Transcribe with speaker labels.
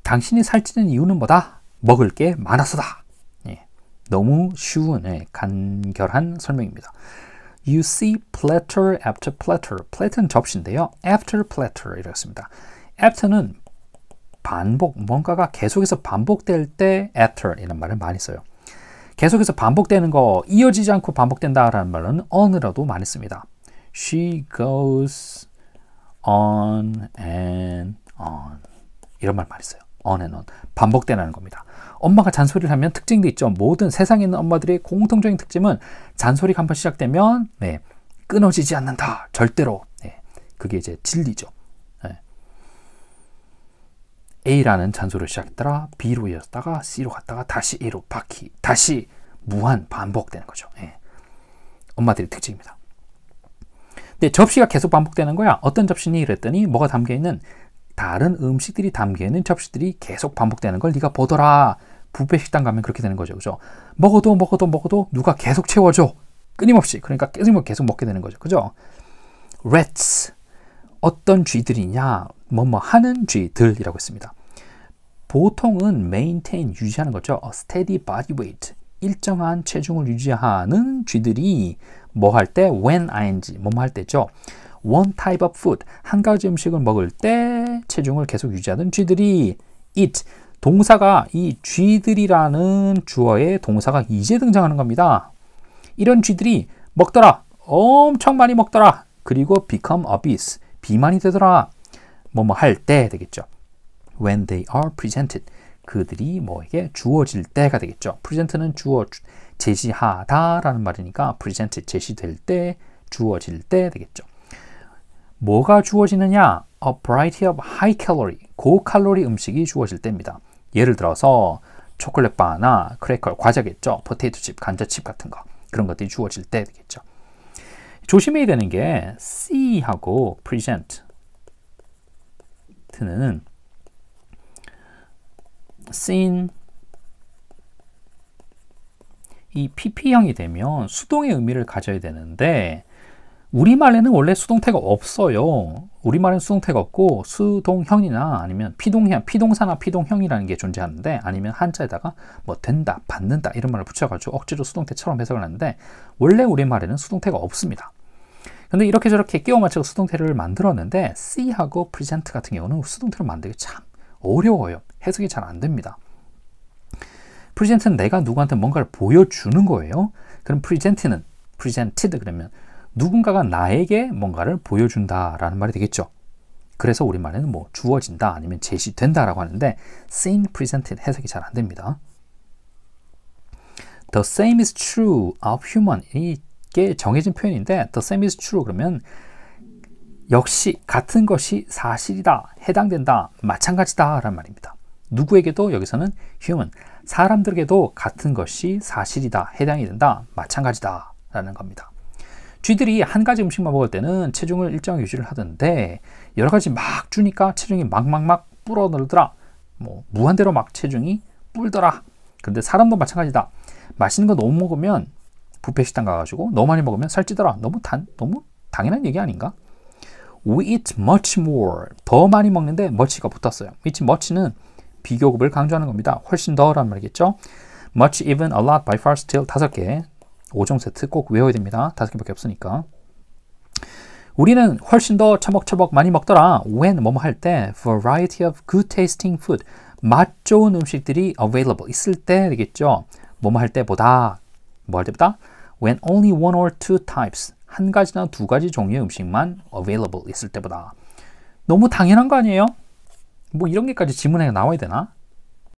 Speaker 1: 당신이 살찌는 이유는 뭐다? 먹을 게 많아서다. 예, 너무 쉬운 간결한 설명입니다. You see platter after platter. platter는 접시인데요. after platter 이라고 했습니다. after는 반복, 뭔가가 계속해서 반복될 때 after 이라는 말을 많이 써요. 계속해서 반복되는 거, 이어지지 않고 반복된다라는 말은 on으로도 많이 씁니다. She goes on and on. 이런 말 많이 써요. on and on. 반복되는 겁니다. 엄마가 잔소리를 하면 특징도 있죠. 모든 세상에 있는 엄마들의 공통적인 특징은 잔소리가 한번 시작되면 끊어지지 않는다. 절대로. 그게 이제 진리죠. A라는 잔소리로 시작했다가 B로 이어졌다가 C로 갔다가 다시 A로 바퀴, 다시 무한 반복되는 거죠. 엄마들의 특징입니다. 근데 접시가 계속 반복되는 거야. 어떤 접시니? 이랬더니 뭐가 담겨있는 다른 음식들이 담겨있는 접시들이 계속 반복되는 걸 네가 보더라. 뷔페 식당 가면 그렇게 되는 거죠. 그죠? 먹어도 누가 계속 채워줘. 끊임없이. 그러니까 계속 먹게 되는 거죠. 그죠? rats. 어떤 쥐들이냐? 뭐뭐 하는 쥐들이라고 했습니다. 보통은 maintain, 유지하는 거죠. A steady body weight. 일정한 체중을 유지하는 쥐들이 뭐 할 때? when ing, 뭐뭐 할 때죠. one type of food. 한 가지 음식을 먹을 때 체중을 계속 유지하는 쥐들이 eat. 동사가 이 쥐들이라는 주어의 동사가 이제 등장하는 겁니다. 이런 쥐들이 먹더라. 엄청 많이 먹더라. 그리고 become obese. 비만이 되더라. 뭐뭐 할 때 되겠죠. When they are presented. 그들이 뭐에게 주어질 때가 되겠죠. present는 주어, 제시하다 라는 말이니까 presented, 제시될 때, 주어질 때 되겠죠. 뭐가 주어지느냐? A variety of high calorie, 고칼로리 음식이 주어질 때입니다. 예를 들어서 초콜릿 바나 크래커, 과자겠죠. 포테이토 칩, 감자칩 같은 거. 그런 것들이 주어질 때 되겠죠. 조심해야 되는 게 C하고 present는 seen 이 PP형이 되면 수동의 의미를 가져야 되는데 우리말에는 원래 수동태가 없어요. 우리말에는 수동태가 없고 수동형이나 아니면 피동형, 피동사나 피동형이라는 게 존재하는데 아니면 한자에다가 뭐 된다, 받는다 이런 말을 붙여가지고 억지로 수동태처럼 해석을 하는데 원래 우리말에는 수동태가 없습니다. 근데 이렇게 저렇게 끼워 맞춰서 수동태를 만들었는데 C하고 present 같은 경우는 수동태를 만들기 참 어려워요. 해석이 잘 안 됩니다. present는 내가 누구한테 뭔가를 보여주는 거예요. 그럼 presented 그러면 누군가가 나에게 뭔가를 보여준다라는 말이 되겠죠. 그래서 우리말에는 뭐 주어진다 아니면 제시된다라고 하는데 seen, presented 해석이 잘 안 됩니다. The same is true of human. 이게 정해진 표현인데 the same is true 그러면 역시 같은 것이 사실이다, 해당된다, 마찬가지다 라는 말입니다. 누구에게도 여기서는 human, 사람들에게도 같은 것이 사실이다, 해당이 된다, 마찬가지다 라는 겁니다. 쥐들이 한 가지 음식만 먹을 때는 체중을 일정 유지를 하던데 여러 가지 막 주니까 체중이 막 불어늘더라. 뭐 무한대로 막 체중이 불더라. 그런데 사람도 마찬가지다. 맛있는 거 너무 먹으면 뷔페 식당 가가지고 너무 많이 먹으면 살찌더라. 너무 당연한 얘기 아닌가? We eat much more. 더 많이 먹는데 much가 붙었어요. eat much는 비교급을 강조하는 겁니다. 훨씬 더라는 말이겠죠. much, even, a lot, by far, still 5개. 5종 세트 꼭 외워야 됩니다. 5개밖에 없으니까. 우리는 훨씬 더 처먹처먹 많이 먹더라. when 뭐뭐 할 때 variety of good tasting food. 맛 좋은 음식들이 available 있을 때 되겠죠. 뭐뭐 할 때보다 뭐 할 때보다 when only one or two types. 한 가지나 두 가지 종류의 음식만 available 있을 때보다. 너무 당연한 거 아니에요? 뭐 이런 게까지 지문에 나와야 되나?